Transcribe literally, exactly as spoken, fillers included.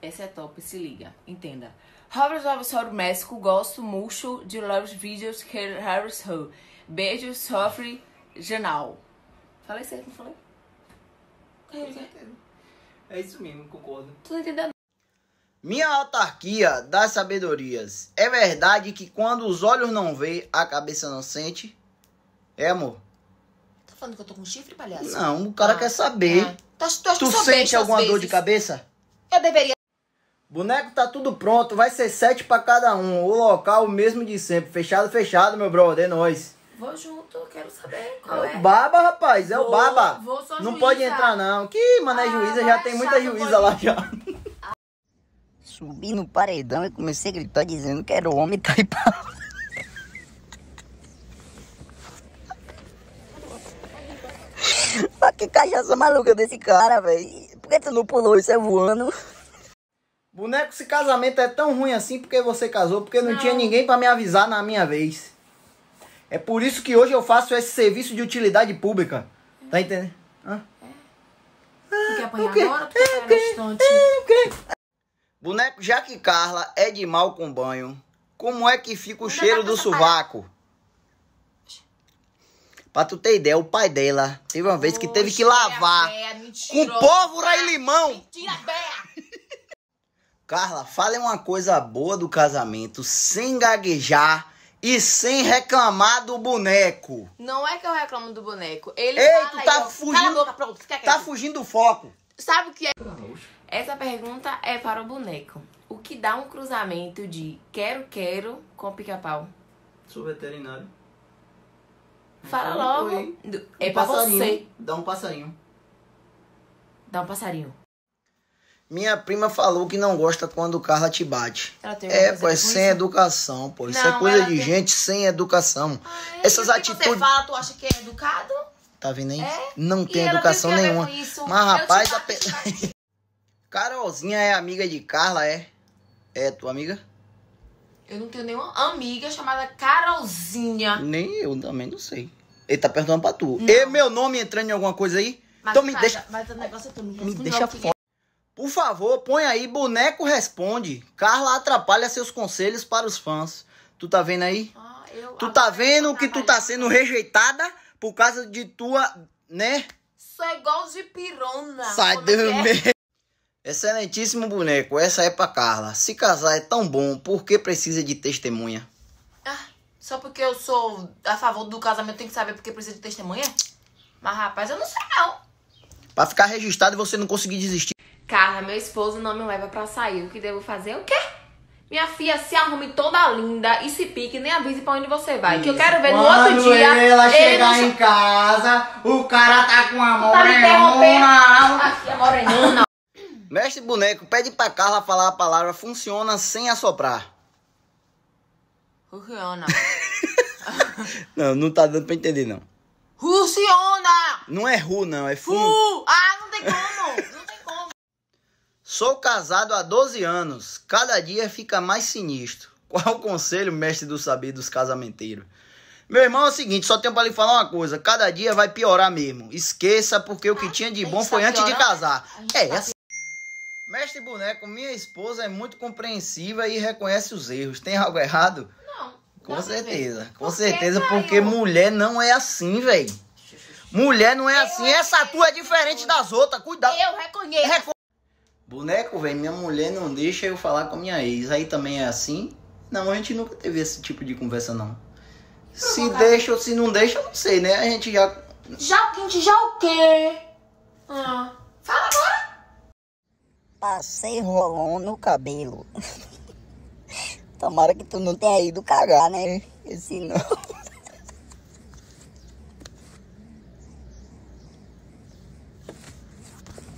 Essa é top, se liga, entenda. Robert Vavasor México, gosto muito de los vídeos que Harris Ho. Beijo, sofre, Janal. Falei certo, não falei? É isso mesmo, concordo. Tu não entendeu? Minha autarquia das sabedorias. É verdade que quando os olhos não veem, a cabeça não sente? É, amor? Tá falando que eu tô com chifre, palhaço? Não, o cara ah, quer saber. Ah. Tu, tu, tu sente alguma dor de cabeça? Eu deveria. Boneco tá tudo pronto, vai ser sete pra cada um. O local o mesmo de sempre. Fechado, fechado, meu brother, é nóis. Vou junto, quero saber qual é. é. O Baba, rapaz, é vou, o Baba. Vou só não juíza. Pode entrar, não. Que, mano, é ah, juíza, já tem muita juíza lá já. Subi no paredão e comecei a gritar dizendo que era o homem Taipau. Que cachaça maluca desse cara, velho. Por que tu não pulou isso é voando? Boneco, esse casamento é tão ruim assim porque você casou, porque não, não. tinha ninguém pra me avisar na minha vez. É por isso que hoje eu faço esse serviço de utilidade pública. É. Tá entendendo? Hã? É. Tu quer apanhar agora ou tu quer apanhar é, Boneco, já que Carla é de mal com banho, como é que fica o Onde cheiro do sovaco? Pra tu ter ideia, o pai dela teve uma vez que teve que lavar véia, com pólvora e limão. Mentira, véia. Carla, fale uma coisa boa do casamento, sem gaguejar e sem reclamar do boneco. Não é que eu reclamo do boneco. Ele Ei, fala tu tá eu... fugindo. Cala a boca, pronto, fica Tá fugindo do foco. Sabe o que é? Essa pergunta é para o boneco. O que dá um cruzamento de quero, quero com pica-pau? Sou veterinário. Fala logo. Oi. É um pra passarinho. você. Dá um passarinho. Dá um passarinho. Minha prima falou que não gosta quando Carla te bate. Ela tem é, pô, é sem isso? educação, pô. Isso não, é coisa de tem... gente sem educação. Ah, Essas e atitudes... você fala, tu acha que é educado? Tá vendo aí? É? Não tem e educação tem nenhuma. Mas, rapaz, a... pe... Carolzinha é amiga de Carla, é? É tua amiga? Eu não tenho nenhuma amiga chamada Carolzinha. Nem eu também não sei. Ele tá perguntando pra tu. E meu nome entrando em alguma coisa aí? Mas, então me mas, deixa... Mas o negócio é tu me, me deixa fora. Por favor, põe aí, boneco responde. Carla atrapalha seus conselhos para os fãs. Tu tá vendo aí? Ah, eu, tu tá vendo que tu tá sendo rejeitada por causa de tua, né? Sou igual de pirona. Sai do meio. Excelentíssimo boneco, essa é pra Carla. Se casar é tão bom, por que precisa de testemunha? Ah, só porque eu sou a favor do casamento, tem que saber porque precisa de testemunha? Mas, rapaz, eu não sei não. Pra ficar registrado e você não conseguir desistir. Carla, meu esposo não me leva pra sair. O que devo fazer? O quê? Minha filha, se arrume toda linda e se pique, nem avise pra onde você vai. Isso. Que eu quero ver no Quando outro dia. ela chegar ele... em casa, o cara tá com a tá morenona. Aqui é morenona. Mestre Boneco, pede pra Carla falar a palavra funciona sem assoprar. Funciona. Não, não tá dando pra entender, não. Funciona! Não é ru, não, é fun. Fu! Ah, não tem como! Não tem como! Sou casado há doze anos. Cada dia fica mais sinistro. Qual o conselho, mestre do saber dos casamenteiros? Meu irmão, é o seguinte, só tenho pra lhe falar uma coisa. Cada dia vai piorar mesmo. Esqueça, porque o que ah, tinha de bom foi tá antes de casar. É, tá assim. Mestre Boneco, minha esposa é muito compreensiva e reconhece os erros. Tem algo errado? Não. Com não certeza. Com por certeza, que, porque mulher não é assim, velho. Mulher não é eu assim. Essa tua é diferente das outras. Cuidado. Eu reconheço. Recon... Boneco, velho, minha mulher não deixa eu falar com a minha ex. Aí também é assim? Não, a gente nunca teve esse tipo de conversa, não. Se deixa ou se não deixa, eu não sei, né? A gente já... Já o quente, já o quê? Ah, fala agora. Passei rolão no cabelo. Tomara que tu não tenha ido cagar, né? Esse não.